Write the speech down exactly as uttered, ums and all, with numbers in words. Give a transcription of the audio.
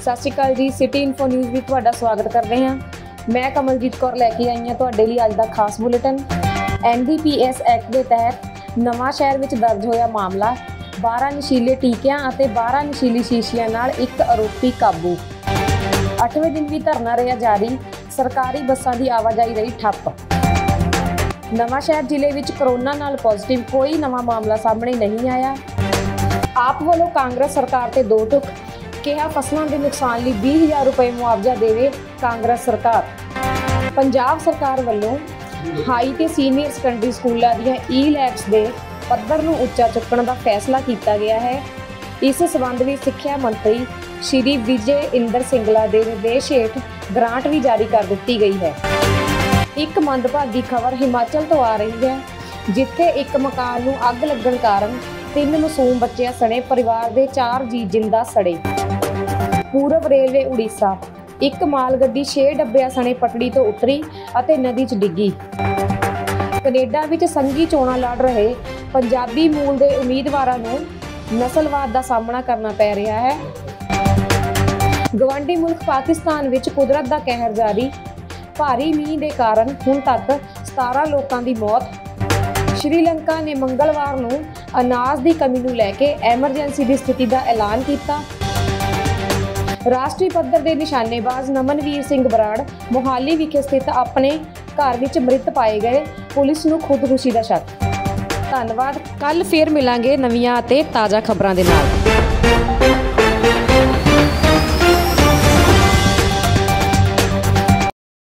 सत श्री अकाल जी। City info news भी तुहाडा स्वागत करते हैं। मैं कमलजीत कौर लैके आई हाँ तुहाडे लई अज दा खास bulletin. N D P S act के तहत नवां शहर विच दर्ज होया मामला। बारह नशीले टीकियां अते बारह नशीली शीशियां नाल एक आरोपी काबू। अठवें दिन भी धरना रहा जारी। सरकारी बसां दी आवाजाही रही ठप्प। नवां शहर जिले विच करोना नाल पॉजिटिव कोई नवां मामला सामने नहीं आया। आप वालों कांग्रेस सरकार ते दो टुक कहा फसलों के नुकसान लिए बीस हज़ार रुपए मुआवजा देवे कांग्रेस सरकार। पंजाब सरकार वालों हाई ते सीनियर सैकेंडरी स्कूलों दी ई लैब्स के पद्धर नूं उच्चा चुकण का फैसला किया गया है। इस संबंध में सिक्ख्या मंत्री श्री विजय इंदर सिंगला के निर्देश हेठ ग्रांट भी जारी कर दी गई है। एक मंदभागी खबर हिमाचल तो आ रही है, जिथे एक मकान नूं अग लगन कारण तीन मासूम बच्चों सने परिवार के चार जी जिंदा सड़े। पूरब रेलवे उड़ीसा एक माल गड्डी छे डब्बियां सने पटड़ी तो उतरी अते नदी च डिग्गी। कनेडा विच संघी चोणां लड़ रहे पंजाबी मूल के उम्मीदवारों नूं नस्लवाद का सामना करना पै रहा है। गवांढी मुल्क पाकिस्तान विच कुदरत का कहर जारी। भारी मींह के कारण हुण तक सतारह लोगों की मौत। श्रीलंका ने मंगलवार नूं अनाज की कमी नूं लैके एमरजेंसी की स्थिति का ऐलान किया। राष्ट्रीय पद्धर के निशानेबाज नमनवीर सिंह बराड़ मोहाली विखे स्थित अपने घर विच मृत पाए गए। पुलिस नूं खुदकुशी का शक। धन्यवाद। कल फिर मिलांगे नवीं ते ताज़ा खबरां दे नाल।